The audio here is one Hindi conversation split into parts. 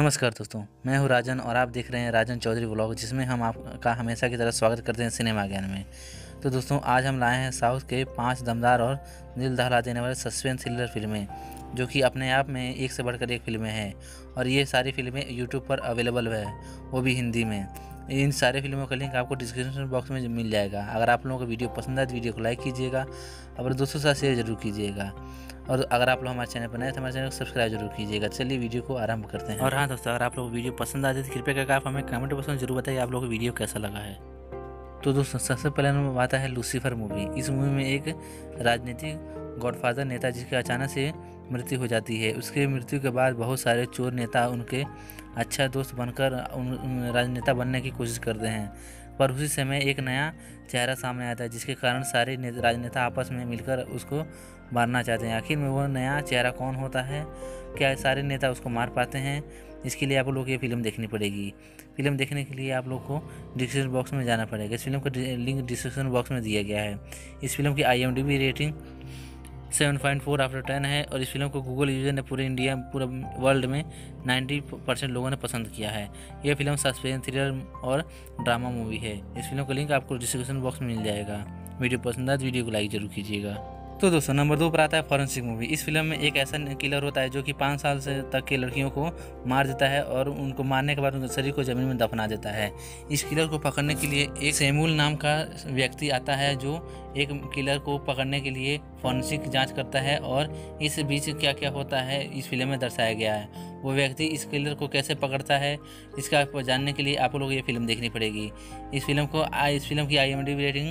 नमस्कार दोस्तों, मैं हूं राजन और आप देख रहे हैं राजन चौधरी व्लॉग, जिसमें हम आपका हमेशा की तरह स्वागत करते हैं सिनेमा ज्ञान में। तो दोस्तों, आज हम लाए हैं साउथ के 5 दमदार और दिल दहला देने वाले सस्पेंस थ्रिलर फिल्में, जो कि अपने आप में एक से बढ़कर एक फिल्में हैं। और ये सारी फिल्में यूट्यूब पर अवेलेबल है, वो भी हिंदी में। इन सारे फिल्मों का लिंक आपको डिस्क्रिप्शन बॉक्स में मिल जाएगा। अगर आप लोगों को वीडियो पसंद आए तो वीडियो को लाइक कीजिएगा, अपने दोस्तों के साथ शेयर जरूर कीजिएगा। और अगर आप लोग हमारे चैनल पर नए तो हमारे चैनल को सब्सक्राइब जरूर कीजिएगा। चलिए वीडियो को आरंभ करते हैं। और हाँ दोस्तों, अगर आप लोग वीडियो पसंद आती है तो कृपया करके आप हमें कमेंट बॉक्स में जरूर बताइए आप लोगों को वीडियो कैसा लगा है। तो दोस्तों, सबसे पहले नंबर आता है लूसीफर मूवी। इस मूवी में एक राजनीतिक गॉडफादर नेता जिसके अचानक से मृत्यु हो जाती है। उसके मृत्यु के बाद बहुत सारे चोर नेता उनके अच्छा दोस्त बनकर राजनेता बनने की कोशिश करते हैं, पर उसी समय एक नया चेहरा सामने आता है जिसके कारण सारे राजनेता आपस में मिलकर उसको मारना चाहते हैं। आखिर में वो नया चेहरा कौन होता है, क्या सारे नेता उसको मार पाते हैं? इसके लिए आप लोग ये फिल्म देखनी पड़ेगी। फिल्म देखने के लिए आप लोग को डिस्क्रिप्शन बॉक्स में जाना पड़ेगा। इस फिल्म का लिंक डिस्क्रिप्शन बॉक्स में दिया गया है। इस फिल्म की IMDb रेटिंग 7.4/10 है और इस फिल्म को गूगल यूजर ने पूरे वर्ल्ड में 90% लोगों ने पसंद किया है। यह फिल्म सस्पेंस थ्रिलर और ड्रामा मूवी है। इस फिल्म का लिंक आपको डिस्क्रिप्शन बॉक्स में मिल जाएगा। वीडियो पसंद आए तो वीडियो को लाइक जरूर कीजिएगा। तो दोस्तों, नंबर 2 पर आता है फॉरेंसिक मूवी। इस फिल्म में एक ऐसा किलर होता है जो कि 5 साल से तक के लड़कियों को मार देता है और उनको मारने के बाद उनके शरीर को ज़मीन में दफना देता है। इस किलर को पकड़ने के लिए एक सैमुअल नाम का व्यक्ति आता है जो एक किलर को पकड़ने के लिए फॉरेंसिक जांच करता है। और इस बीच क्या क्या होता है इस फिल्म में दर्शाया गया है। वो व्यक्ति इस किलर को कैसे पकड़ता है, इसका जानने के लिए आप लोग ये फिल्म देखनी पड़ेगी। इस फिल्म की IMDb रेटिंग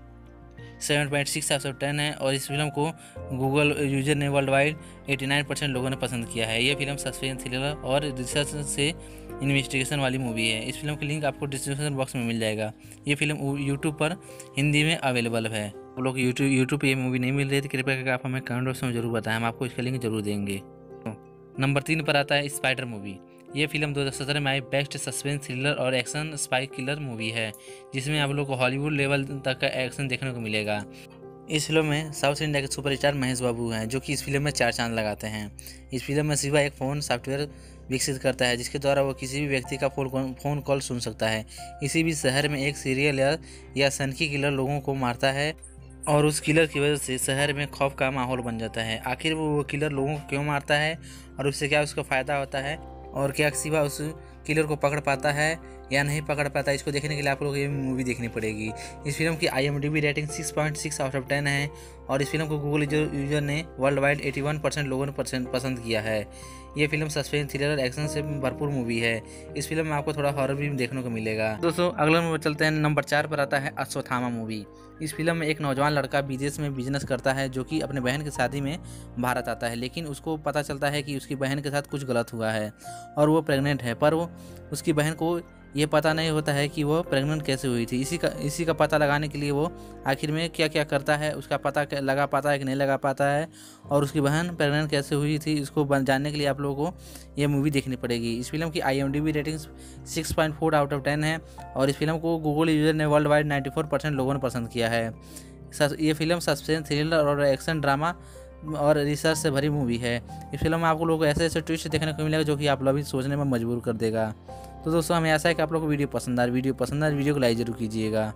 7.6/10 है और इस फिल्म को गूगल यूजर ने वर्ल्ड वाइड 89% लोगों ने पसंद किया है। यह फिल्म सस्पेंस थ्रिलर और रिसर्च से इन्वेस्टिगेशन वाली मूवी है। इस फिल्म का लिंक आपको डिस्क्रिप्शन बॉक्स में मिल जाएगा। ये फिल्म यूट्यूब पर हिंदी में अवेलेबल है। आप लोग यूट्यूब पर ये मूवी नहीं मिल रही तो कृपया करके आप हमें कमेंट बॉक्स में जरूर बताएं, हम आपको इसका लिंक जरूर देंगे। नंबर 3 पर आता है स्पाइडर मूवी। ये फिल्म 2017 में आई बेस्ट सस्पेंस थ्रिलर और एक्शन स्पाई किलर मूवी है, जिसमें आप लोग को हॉलीवुड लेवल तक का एक्शन देखने को मिलेगा। इस फिल्म में साउथ इंडिया के सुपरस्टार महेश बाबू हैं, जो कि इस फिल्म में 4 चांद लगाते हैं। इस फिल्म में शिवा एक फ़ोन सॉफ्टवेयर विकसित करता है जिसके द्वारा वो किसी भी व्यक्ति का फ़ोन कॉल सुन सकता है। इसी भी शहर में एक सीरियल या सनकी किलर लोगों को मारता है और उस किलर की वजह से शहर में खौफ का माहौल बन जाता है। आखिर वो किलर लोगों को क्यों मारता है और उससे क्या उसका फ़ायदा होता है, और क्या शिवा उस किलर को पकड़ पाता है या नहीं पकड़ पाता, इसको देखने के लिए आप लोग ये मूवी देखनी पड़ेगी। इस फिल्म की IMDb रेटिंग 6.6/10 है और इस फिल्म को गूगल यूजर ने वर्ल्ड वाइड 81% लोगों ने पसंद किया है। ये फिल्म सस्पेंस थ्रिलर एक्शन से भरपूर मूवी है। इस फिल्म में आपको थोड़ा हॉरर भी देखने को मिलेगा। दोस्तों, अगला नंबर चलते हैं। नंबर 4 पर आता है अश्वत्थामा मूवी। इस फिल्म में एक नौजवान लड़का विदेश में बिजनेस करता है जो कि अपने बहन की शादी में भारत आता है, लेकिन उसको पता चलता है कि उसकी बहन के साथ कुछ गलत हुआ है और वो प्रेग्नेंट है, पर वो उसकी बहन को ये पता नहीं होता है कि वो प्रेग्नेंट कैसे हुई थी। इसी का पता लगाने के लिए वो आखिर में क्या क्या करता है, उसका पता लगा पाता है कि नहीं लगा पाता है, और उसकी बहन प्रेग्नेंट कैसे हुई थी इसको जानने के लिए आप लोगों को ये मूवी देखनी पड़ेगी। इस फिल्म की IMDb रेटिंग 6.4/10 है और इस फिल्म को गूगल यूजर ने वर्ल्ड वाइड 94% लोगों ने पसंद किया है। ये फिल्म सस्पेंस थ्रिलर और एक्शन ड्रामा और रिसर्च से भरी मूवी है। इस फिल्म में आपको लोगों को ऐसे ऐसे ट्विस्ट देखने को मिलेगा जो कि आप लोग भी सोचने में मजबूर कर देगा। तो दोस्तों, हमें ऐसा है कि आप लोग को वीडियो पसंद आए वीडियो को लाइक जरूर कीजिएगा।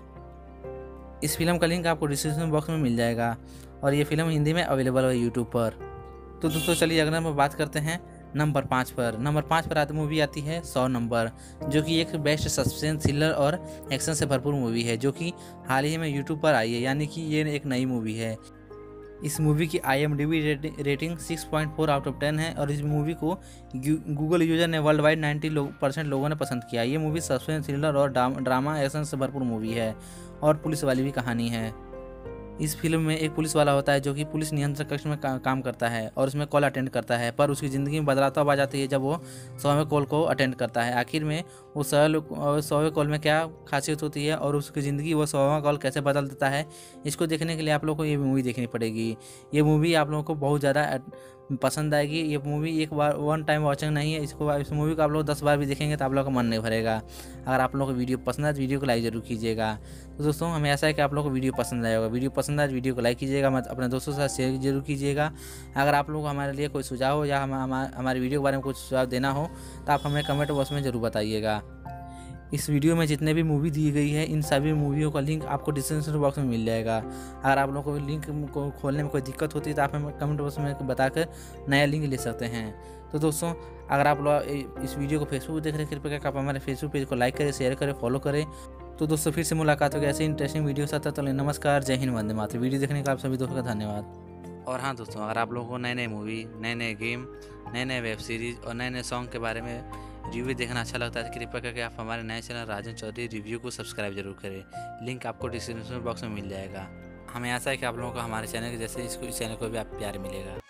इस फिल्म का लिंक आपको डिस्क्रिप्शन बॉक्स में मिल जाएगा और ये फिल्म हिंदी में अवेलेबल है यूट्यूब पर। तो दोस्तों, चलिए अगला नंबर बात करते हैं नंबर 5 पर। नंबर 5 पर मूवी आती है 100 नंबर, जो कि एक बेस्ट सस्पेंस थ्रिलर और एक्शन से भरपूर मूवी है, जो कि हाल ही में यूट्यूब पर आई है, यानी कि ये एक नई मूवी है। इस मूवी की IMDb रेटिंग 6.4/10 है और इस मूवी को गूगल यूजर ने वर्ल्ड वाइड 90% लोगों ने पसंद किया। ये मूवी सस्पेंस थ्रिलर और ड्रामा एक्शन से भरपूर मूवी है और पुलिस वाली भी कहानी है। इस फिल्म में एक पुलिस वाला होता है जो कि पुलिस नियंत्रण कक्ष में काम करता है और उसमें कॉल अटेंड करता है, पर उसकी ज़िंदगी में बदलाव आ जाती है जब वो 100वें कॉल को अटेंड करता है। आखिर में वो 100वें कॉल में क्या खासियत होती है और उसकी ज़िंदगी वो 100वां कॉल कैसे बदल देता है, इसको देखने के लिए आप लोग को ये मूवी देखनी पड़ेगी। ये मूवी आप लोगों को बहुत ज़्यादा पसंद आएगी। ये मूवी एक बार वन टाइम वॉचिंग नहीं है, इस मूवी को आप लोग 10 बार भी देखेंगे तो आप लोगों का मन नहीं भरेगा। अगर आप लोगों को वीडियो पसंद आए तो वीडियो को लाइक जरूर कीजिएगा। तो दोस्तों हमें ऐसा है कि आप लोगों को वीडियो पसंद आएगा। वीडियो पसंद आए तो वीडियो को लाइक कीजिएगा, मत अपने दोस्तों के साथ शेयर जरूर कीजिएगा। अगर आप लोग को हमारे लिए कोई सुझाव हो या हमारे वीडियो के बारे में कुछ सुझाव देना हो तो आप हमें कमेंट बॉक्स में ज़रूर बताइएगा। इस वीडियो में जितने भी मूवी दी गई है इन सभी मूवियों का लिंक आपको डिस्क्रिप्शन बॉक्स में मिल जाएगा। अगर आप लोगों को लिंक को खोलने में कोई दिक्कत होती है तो आप हमें कमेंट बॉक्स में बताकर नया लिंक ले सकते हैं। तो दोस्तों अगर आप लोग इस वीडियो को फेसबुक देख रहे हैं कृपया आप हमारे फेसबुक पेज को लाइक करें, शेयर करें, फॉलो करें। तो दोस्तों फिर से मुलाकात होगी ऐसे इंटरेस्टिंग वीडियो के साथ। तो नमस्कार, जय हिंद, वंदे मातरम। वीडियो देखने का आप सभी दोस्तों का धन्यवाद। और हाँ दोस्तों, अगर आप लोगों को नए नए मूवी, नए नए गेम, नए नए वेब सीरीज़ और नए नए सॉन्ग के बारे में रिव्यू देखना अच्छा लगता है तो कृपया करके आप हमारे नए चैनल राजन चौधरी रिव्यू को सब्सक्राइब जरूर करें। लिंक आपको डिस्क्रिप्शन बॉक्स में मिल जाएगा। हमें आशा है कि आप लोगों को हमारे चैनल के जैसे इस चैनल को भी आप प्यार मिलेगा।